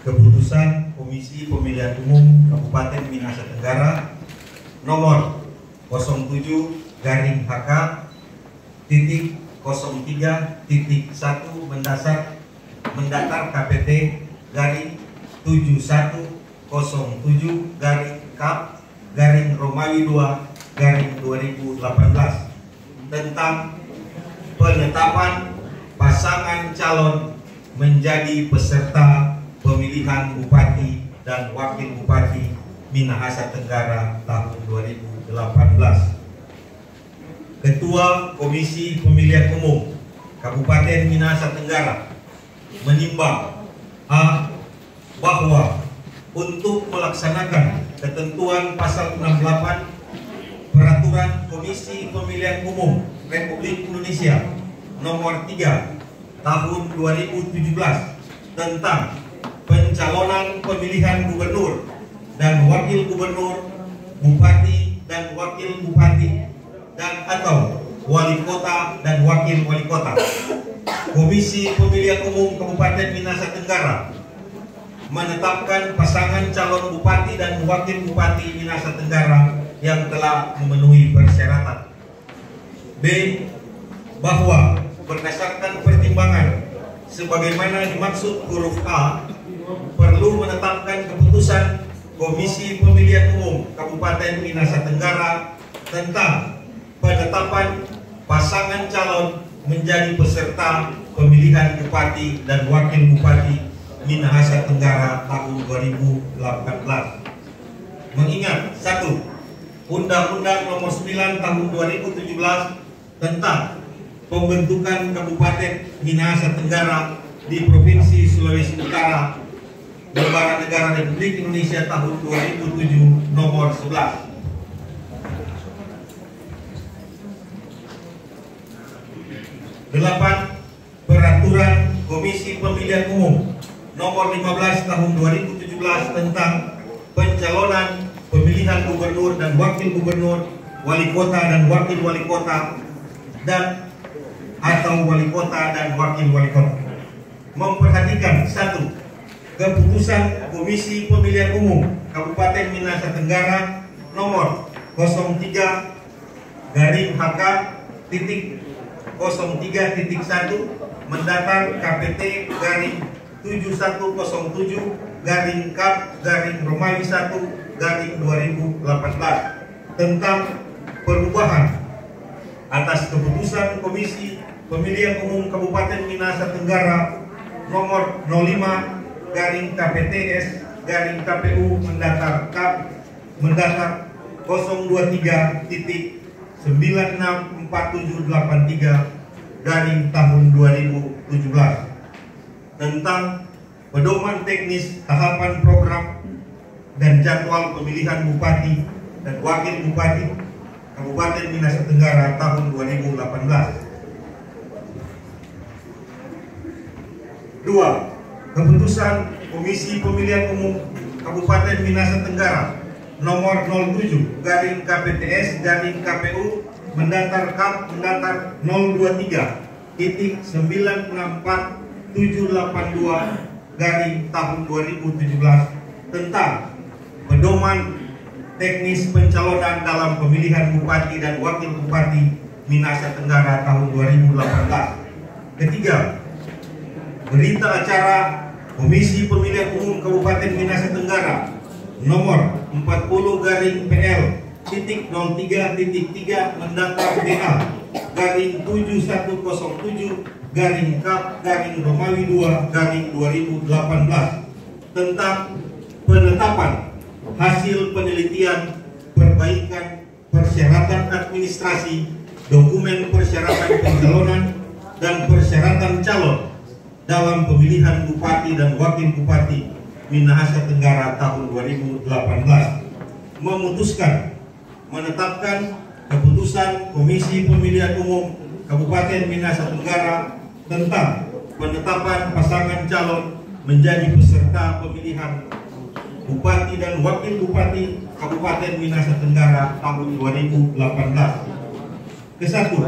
keputusan Komisi Pemilihan Umum Kabupaten Minahasa Tenggara nomor 07-HK.03.1 mendatar KPT garing 7107 garing Kap garing Romawi 2 garing 2018 tentang penetapan pasangan calon menjadi peserta pemilihan Bupati dan Wakil Bupati Minahasa Tenggara tahun 2018. Ketua Komisi Pemilihan Umum Kabupaten Minahasa Tenggara menimbang bahwa untuk melaksanakan ketentuan pasal 68 Peraturan Komisi Pemilihan Umum Republik Indonesia nomor 3 tahun 2017 tentang pencalonan pemilihan gubernur dan wakil gubernur, bupati dan wakil bupati dan atau wali kota dan wakil wali kota. Komisi Pemilihan Umum Kabupaten Minahasa Tenggara menetapkan pasangan calon bupati dan wakil bupati Minahasa Tenggara yang telah memenuhi persyaratan. B. Bahwa berdasarkan pertimbangan sebagaimana dimaksud huruf A, perlu menetapkan keputusan Komisi Pemilihan Umum Kabupaten Minahasa Tenggara tentang penetapan pasangan calon menjadi peserta pemilihan bupati dan wakil bupati Minahasa Tenggara tahun 2018. Mengingat 1. Undang-Undang Nomor 9 Tahun 2017 tentang pembentukan Kabupaten Minahasa Tenggara di Provinsi Sulawesi Utara, Lembaga Negara Republik Indonesia tahun 2007 nomor 11. 8. Peraturan Komisi Pemilihan Umum nomor 15 tahun 2017 tentang pencalonan pemilihan gubernur dan wakil gubernur, wali kota dan wakil wali kota dan atau wali kota dan wakil wali kota. Memperhatikan 1. Keputusan Komisi Pemilihan Umum Kabupaten Minahasa Tenggara nomor 03-HK.03.1 mendatar KPT garing 7107 garing Kap garing Romawi 1 garing 2018 tentang perubahan atas keputusan Komisi Pemilihan Umum Kabupaten Minahasa Tenggara nomor 05 garing KPTS garing KPU mendatar Kap mendatar 023.964783 garing tahun 2017 tentang pedoman teknis tahapan program dan jadwal pemilihan bupati dan wakil bupati Kabupaten Minahasa Tenggara tahun 2018. 2. Keputusan Komisi Pemilihan Umum Kabupaten Minahasa Tenggara nomor 07 garing KPTS garing KPU mendatar Kap mendatar 023.964782 garing tahun 2017 tentang pedoman teknis pencalonan dalam pemilihan bupati dan wakil bupati Minahasa Tenggara tahun 2018. Ketiga, berita acara Komisi Pemilihan Umum Kabupaten Minahasa Tenggara nomor 40-PL.03.3 mendatar BA garing 7107 garing Kap garing Romawi 2 garing 2018 tentang penetapan hasil penelitian perbaikan persyaratan administrasi, dokumen persyaratan pencalonan dan persyaratan calon dalam pemilihan bupati dan wakil bupati Minahasa Tenggara tahun 2018, memutuskan menetapkan keputusan Komisi Pemilihan Umum Kabupaten Minahasa Tenggara tentang penetapan pasangan calon menjadi peserta pemilihan bupati dan wakil bupati Kabupaten Minahasa Tenggara tahun 2018. Kesatu,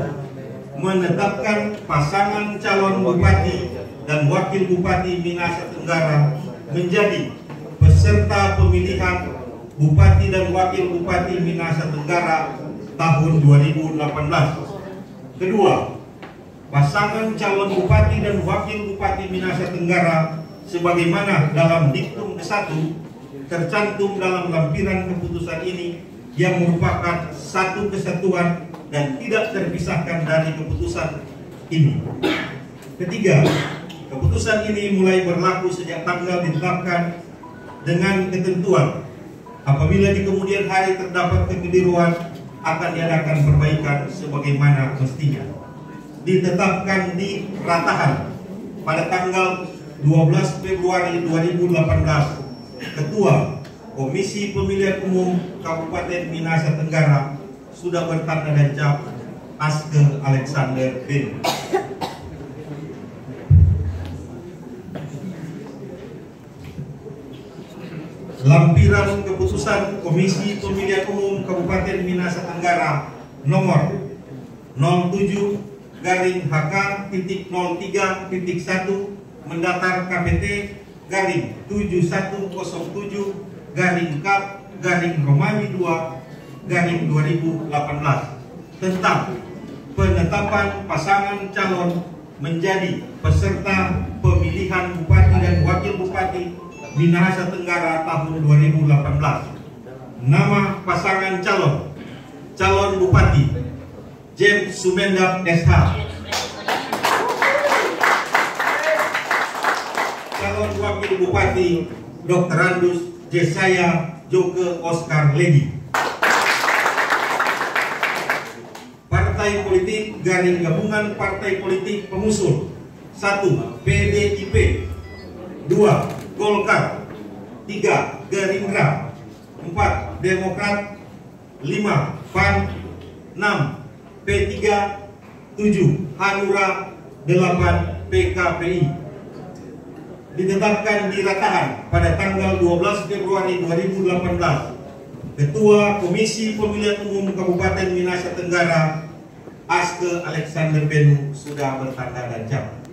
menetapkan pasangan calon bupati dan wakil bupati Minahasa Tenggara menjadi peserta pemilihan Bupati dan Wakil Bupati Minahasa Tenggara tahun 2018. Kedua, pasangan calon Bupati dan Wakil Bupati Minahasa Tenggara sebagaimana dalam diktum ke-1 tercantum dalam lampiran keputusan ini yang merupakan satu kesatuan dan tidak terpisahkan dari keputusan ini. Ketiga, keputusan ini mulai berlaku sejak tanggal ditetapkan dengan ketentuan apabila di kemudian hari terdapat kekeliruan akan diadakan perbaikan sebagaimana mestinya. Ditetapkan di Ratahan pada tanggal 12 Februari 2018, Ketua Komisi Pemilihan Umum Kabupaten Minahasa Tenggara sudah bertanda dan cap Aske Alexander Benu. Lampiran keputusan Komisi Pemilihan Umum Kabupaten Minahasa Tenggara nomor 07/HK.03.1 mendatar KPT garing 7107-Kap-Romawi 2 2018 tentang penetapan pasangan calon menjadi peserta pemilihan Bupati dan Wakil Bupati Minahasa Tenggara tahun 2018. Nama pasangan calon Bupati James Sumendap SH, calon Wakil Bupati Dr. Andus Jesaya Joke Oscar Legi. Partai politik garing gabungan partai politik pengusul: 1. PDIP, 2. Golkar, 3. Gerindra, 4. Demokrat, 5. PAN, 6. P3, 7. Hanura, 8. PKPI. Ditetapkan di Ratahan pada tanggal 12 Februari 2018. Ketua Komisi Pemilihan Umum Kabupaten Minahasa Tenggara Aske Alexander Benu sudah bertanda dan cap.